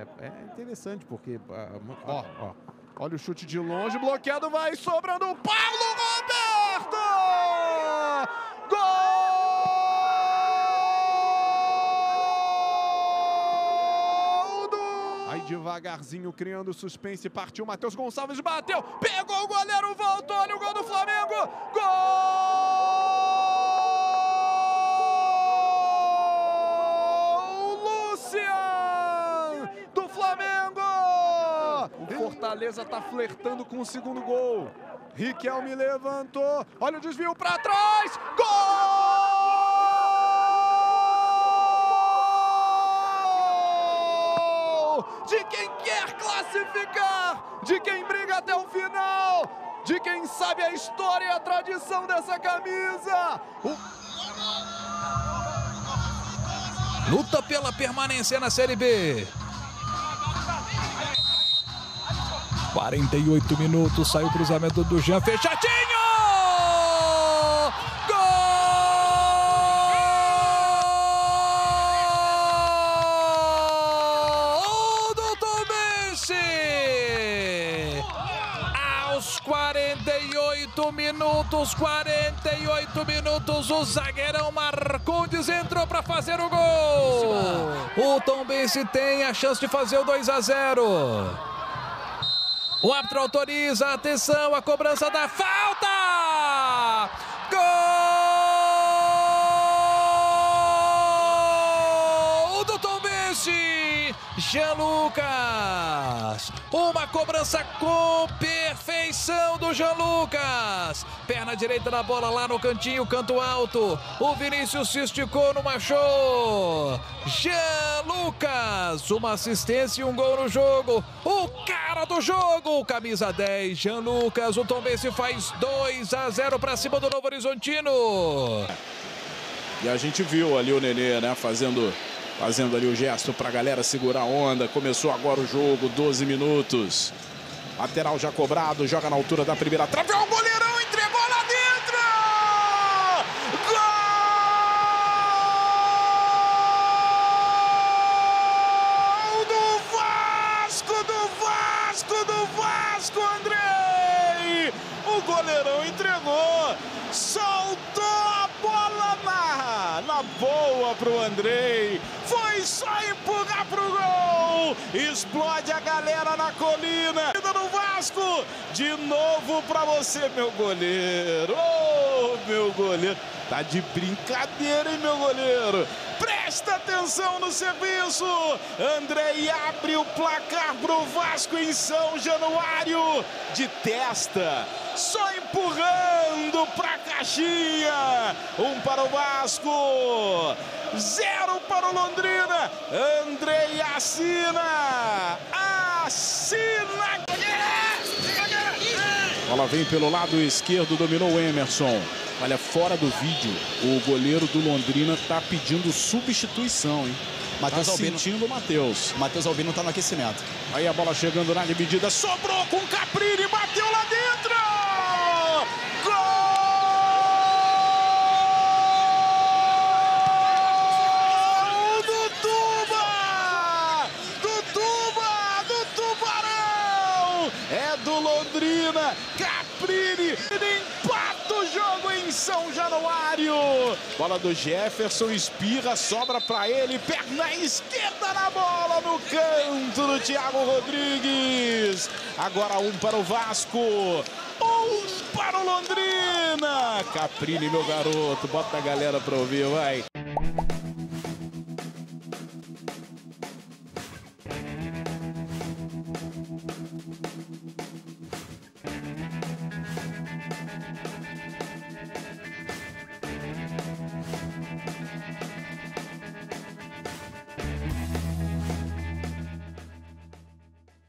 É interessante, porque... olha o chute de longe, bloqueado, vai sobrando o Paulo Roberto! Gol! Aí devagarzinho, criando suspense, partiu, Matheus Gonçalves bateu, pegou o goleiro, voltou, olha o gol do Flamengo! Gol! Lucian! Do Flamengo! O Fortaleza tá flertando com o segundo gol. Riquelme levantou, olha o desvio para trás, gol! De quem quer classificar, de quem briga até o final, de quem sabe a história e a tradição dessa camisa. Luta pela permanência na Série B. 48 minutos, saiu o cruzamento do Jean, fechadinho! Gol do Tombense! Aos 48 minutos, o zagueirão Marcondes entrou para fazer o gol! O Tombense tem a chance de fazer o 2-0. O árbitro autoriza, atenção, a cobrança da falta! Gol do Tombense! Jean Lucas! Uma cobrança com perfeição do Jean Lucas! Perna direita na bola lá no cantinho, canto alto. O Vinícius se esticou, não achou. Jean Lucas, uma assistência e um gol no jogo. O cara do jogo, camisa 10, Jean Lucas. O Tombense faz 2-0 para cima do Novo Horizontino. E a gente viu ali o Nenê, né, fazendo ali o gesto para a galera segurar a onda. Começou agora o jogo, 12 minutos. Lateral já cobrado, joga na altura da primeira trave. O goleirão entregou lá dentro! Gol do Vasco, Andrei! O goleirão entregou, soltou a bola na boa pro Andrei. Foi só empurrar pro gol. Explode a galera na colina. No Vasco. De novo pra você, meu goleiro. Oh, meu goleiro. Tá de brincadeira, hein, meu goleiro? Presta atenção no serviço. Andrei abre o placar pro Vasco em São Januário. De testa. Só empurrando pra caixinha. 1 para o Vasco. 0 para o Londrina. Andrei assina. Bola vem pelo lado esquerdo, dominou o Emerson. Olha, fora do vídeo, o goleiro do Londrina tá pedindo substituição, hein? Matheus Albino. Sentindo o Matheus. Matheus Albino tá no aquecimento. Aí a bola chegando na dividida, sobrou com o Caprini, bateu lá dentro! Gol! Do Tubarão! É do Londrina, Caprini empata o jogo em São Januário. Bola do Jefferson, espirra, sobra pra ele, perna esquerda na bola, no canto do Thiago Rodrigues. Agora 1 para o Vasco, 1 para o Londrina. Caprini, meu garoto, bota a galera pra ouvir, vai.